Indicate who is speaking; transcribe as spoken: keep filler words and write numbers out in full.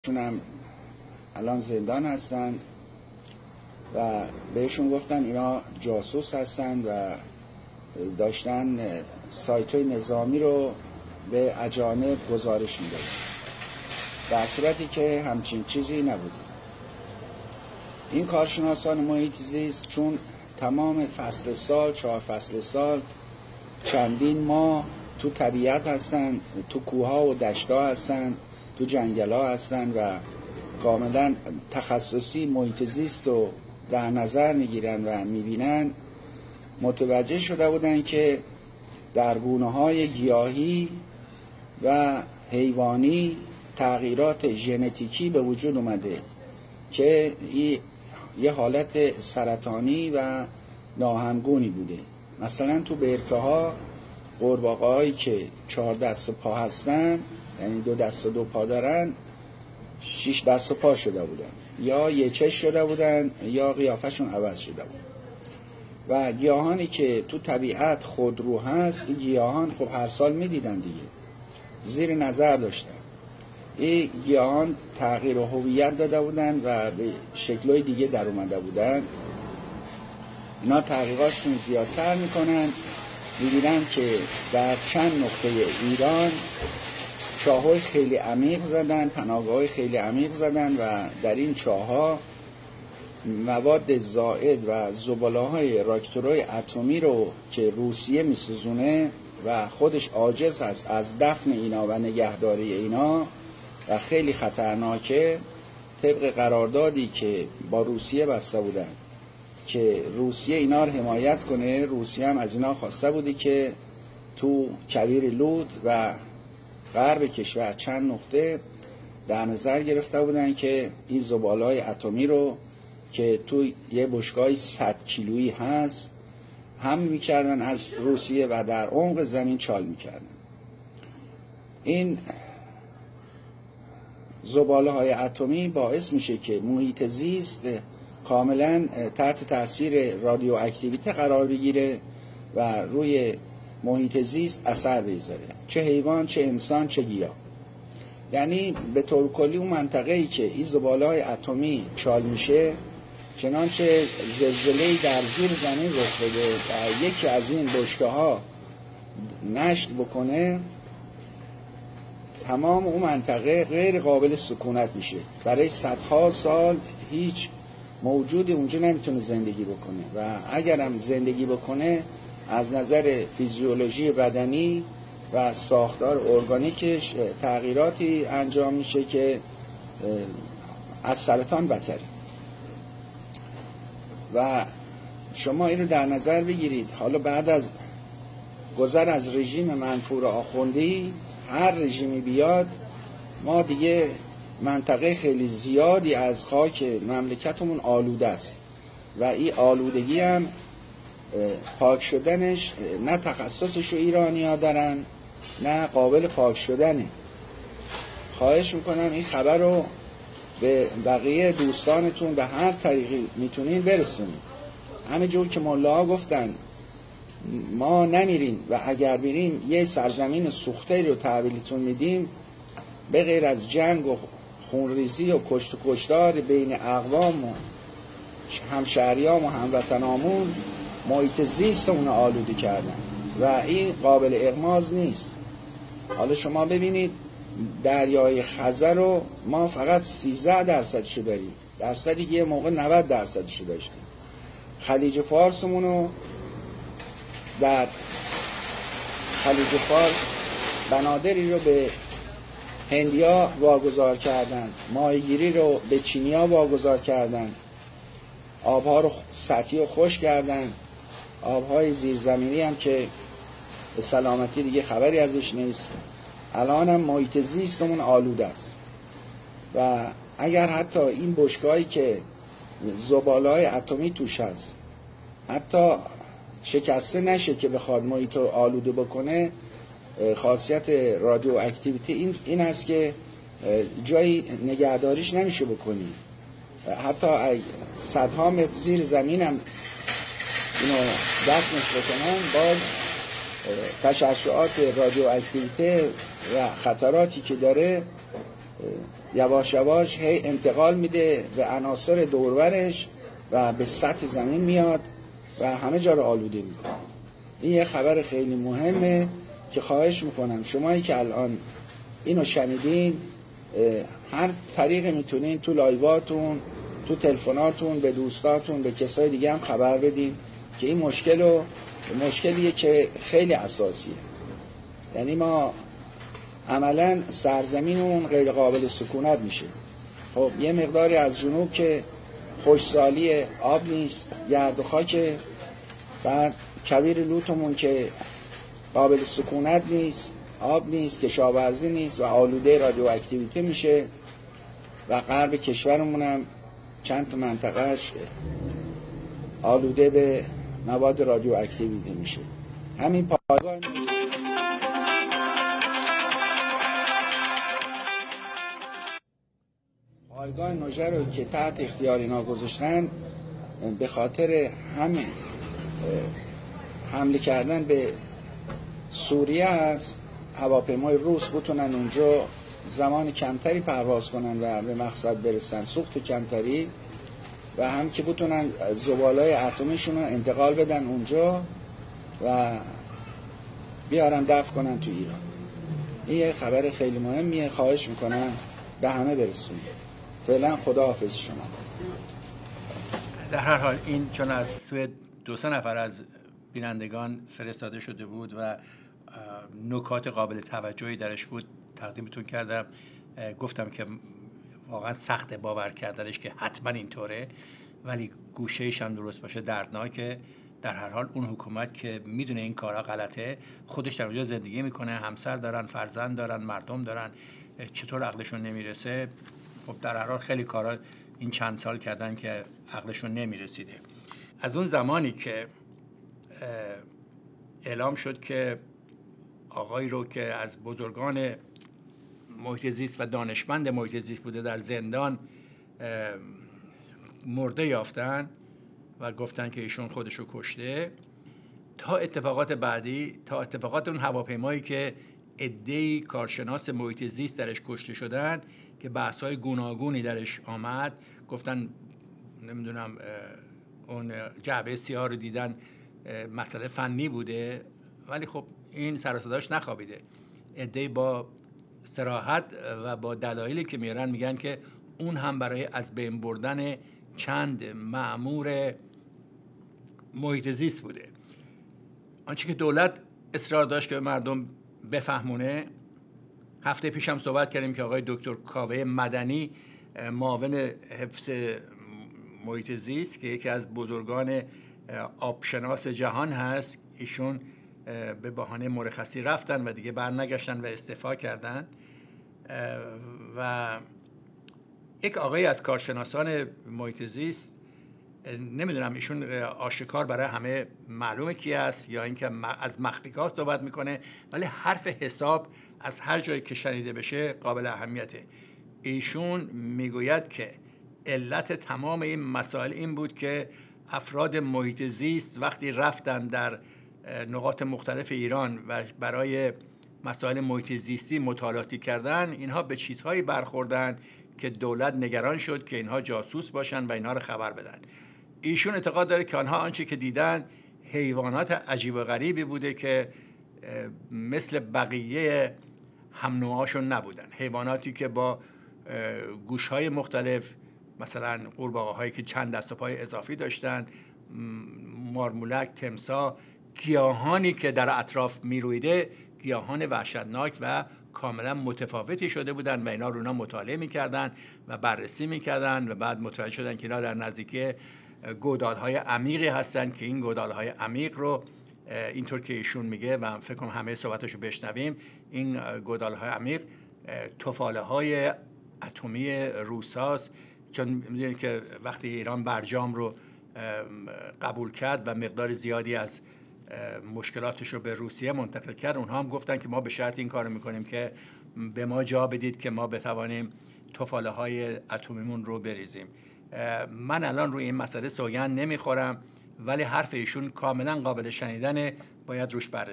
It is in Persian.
Speaker 1: هم الان زندان هستن و بهشون گفتن اینا جاسوس هستن و داشتن سایت های نظامی رو به اجانب گزارش میدادن، در صورتی که همچین چیزی نبود. این کارشناسان محیط زیست چون تمام فصل سال، چهار فصل سال، چندین ماه تو طبیعت هستن، تو کوها و دشت‌ها هستن، تو جنگل‌ها هستن و کاملا تخصصی محیط زیست رو در نظر میگیرن و میبینن، متوجه شده بودن که در گونه‌های گیاهی و حیوانی تغییرات ژنتیکی به وجود اومده که یه حالت سرطانی و ناهمگونی بوده. مثلا تو برکه‌ها قورباغه‌هایی که چهار دست و پا هستن، یعنی دو دست و دو پا دارن، شش دست و پا شده بودن، یا یه چش شده بودن، یا قیافشون عوض شده بود. و گیاهانی که تو طبیعت خودرو هست، این گیاهان خب هر سال میدیدن دیگه، زیر نظر داشتن. این گیاهان تغییر و هویت داده بودن و به شکل‌های دیگه در اومده بودن. اینا تحقیقاتشون زیادتر میکنن، می‌بینن که در چند نقطه ایران چاه‌های خیلی عمیق زدن، پناهگاه‌های خیلی عمیق زدن و در این چاه‌ها مواد زائد و زباله‌های راکتورهای اتمی رو که روسیه می‌سوزونه و خودش عاجز هست از دفن اینا و نگهداری اینا و خیلی خطرناکه، طبق قراردادی که با روسیه بسته بودن که روسیه اینا رو حمایت کنه. روسیه هم از اینا خواسته بودی که تو کویر لود و غرب کشور چند نقطه در نظر گرفته بودن که این زباله‌های اتمی رو که تو یه بشکه‌ای صد کیلویی هست حمل می‌کردن از روسیه و در عمق زمین چال می‌کردن. این زباله‌های اتمی باعث میشه که محیط زیست کاملا تحت تاثیر رادیواکتیویته قرار بگیره و روی محیط زیست اثر بذاره، چه حیوان، چه انسان، چه گیاه. یعنی به طور کلی اون منطقه‌ای که این زباله‌های اتمی چال میشه، چنانچه زلزله‌ای در زیر زمین رخ بده و یکی از این بشکه‌ها نشت بکنه، تمام اون منطقه غیر قابل سکونت میشه. برای صدها سال هیچ موجودی اونجا نمیتونه زندگی بکنه و اگرم زندگی بکنه از نظر فیزیولوژی بدنی و ساختار ارگانیکش تغییراتی انجام میشه که از سرطان بدتره. و شما این رو در نظر بگیرید، حالا بعد از گذر از رژیم منفور آخوندی، هر رژیمی بیاد، ما دیگه منطقه خیلی زیادی از خاک مملکتمون آلوده است و این آلودگی هم پاک شدنش نه تخصصش رو ایرانی ها دارن نه قابل پاک شدنه. خواهش میکنم این خبر رو به بقیه دوستانتون به هر طریقی میتونین برسونید. همینجور که ملاها گفتن ما نمیریم و اگر بریم یه سرزمین سوخته رو تحویلتون میدیم، به غیر از جنگ و خونریزی و کشت و کشتار بین اقوام و همشهریام و هموطنامون، محیط زیستمون آلوده کردن و این قابل اغماض نیست. حالا شما ببینید دریای خزر رو ما فقط سیزده درصدشو داریم، درصدی که یه موقع نود درصدشو داشتیم. خلیج فارسمون رو، در خلیج فارس بنادری رو به هندیا واگذار کردن، ماهیگیری رو به چینیا واگذار کردن، آبها رو سطحی رو خشک کردن، آبهای زیرزمینی هم که به سلامتی دیگه خبری ازش نیست. الان هم محیط زیستمون آلوده است و اگر حتی این بشکه‌ای که زباله‌های اتمی توش هست حتی شکسته نشه که بخواد محیط رو آلوده بکنه، خاصیت رادیو اکتیویته این این هست که جایی نگهداریش نمیشه بکنی. حتی صدها متر زیر زمین هم اینو دفنش بکنن، باز تشعشعات رادیو اکتیویته و خطراتی که داره یواش یواش هی انتقال میده به عناصر دورورش و به سطح زمین میاد و همه جا رو آلوده میکنه. این یه خبر خیلی مهمه که خواهش میکنم شمایی که الان اینو شنیدین هر طریقی میتونین تو لایواتون، تو تلفناتون، به دوستاتون، به کسای دیگه هم خبر بدین که این مشکل رو مشکلیه که خیلی اساسیه. یعنی ما عملا سرزمینمون غیر قابل سکونت میشه. خب یه مقداری از جنوب که خشکسالی، آب نیست، گرد و خاکه، بعد کویر لوتمون که قابل سکونت نیست، آب نیست، کشاورزی نیست و آلوده رادیواکتیویته میشه و غرب کشورمون هم چند تا منطقهش آلوده به مواد رادیواکتیویته میشه. همین پایگاه پایگاه نوژه رو که تحت اختیار اینا گذاشتن به خاطر همین حمله کردن به سوریه هست، هواپیمای روس بتونن اونجا زمان کمتری پرواز کنن و به مقصد برسن، سوخت کمتری، و هم که بتونن زبالای اتمیشون رو انتقال بدن اونجا و بیارن دفع کنن تو ایران. این یه خبر خیلی مهمیه، خواهش میکنم به همه برسونید. فعلا خداحافظ شما.
Speaker 2: در هر حال این چون از سوی دو سه نفر از بینندگان فرستاده شده بود و نکات قابل توجهی درش بود تقدیمتون کردم. گفتم که واقعا سخت باور کردنش که حتما اینطوره، ولی گوشه‌ایش هم درست باشه دردناکه. در هر حال اون حکومت که میدونه این کارا غلطه، خودش در اونجا زندگی میکنه، همسر دارن، فرزند دارن، مردم دارن، چطور عقلشون نمیرسه؟ خب در هر حال خیلی کارا این چند سال کردن که عقلشون نمیرسیده. از اون زمانی که اعلام شد که آقایی رو که از بزرگان محیط زیست و دانشمند محیط زیست بوده در زندان مرده یافتن و گفتن که ایشون خودشو کشته، تا اتفاقات بعدی، تا اتفاقات اون هواپیمایی که عده‌ای کارشناس محیط زیست درش کشته شدن که بحث‌های گوناگونی درش آمد، گفتن نمیدونم اون جعبه سیاه رو دیدن مسئله فنی بوده، ولی خب این سر و صداش نخوابیده. عده‌ای با صراحت و با دلایلی که میارن میگن که اون هم برای از بین بردن چند مأمور محیط زیست بوده. آنچه که دولت اصرار داشت که مردم بفهمونه، هفته پیش هم صحبت کردیم که آقای دکتر کاوه مدنی معاون حفظ محیط زیست که یکی از بزرگان آبشناس جهان هست، ایشون به بهانه مرخصی رفتن و دیگه برنگشتن و استعفا کردن و یک آقای از کارشناسان محیط زیست، نمیدونم ایشون آشکار برای همه معلومه کی است یا اینکه از مخفیگاه صحبت میکنه، ولی حرف حساب از هر جایی که شنیده بشه قابل اهمیته. ایشون میگوید که علت تمام این مسائل این بود که افراد محیط زیست وقتی رفتن در نقاط مختلف ایران و برای مسائل محیط زیستی مطالعاتی کردن، اینها به چیزهایی برخوردن که دولت نگران شد که اینها جاسوس باشن و اینها رو خبر بدن. ایشون اعتقاد داره که آنها آنچه که دیدن حیوانات عجیب و غریبی بوده که مثل بقیه هم نوعاشون نبودن، حیواناتی که با گوشهای مختلف، مثلا قورباغه‌هایی که چند دست و پای اضافی داشتن، مارمولک، تمساح، گیاهانی که در اطراف میرویده گیاهان وحشتناک و کاملا متفاوتی شده بودن و اینا رو اینا مطالعه میکردن و بررسی میکردن و بعد متوجه شدن که اینا در نزدیکی گودالهای عمیقی هستن که این گودالهای عمیق رو اینطور که ایشون میگه و فکر کنم همه صحبتاشو بشنویم، این گودالهای عمیق تفاله های اتمی روساست، چون میدونید که وقتی ایران برجام رو قبول کرد و مقدار زیادی از مشکلاتش رو به روسیه منتقل کرد، اونها هم گفتن که ما به شرط این کار میکنیم که به ما جا بدید که ما بتوانیم تفاله های اتمیمون رو بریزیم. من الان روی این مسئله سوگند نمیخورم، ولی حرف ایشون کاملا قابل شنیدنه، باید روش بررسی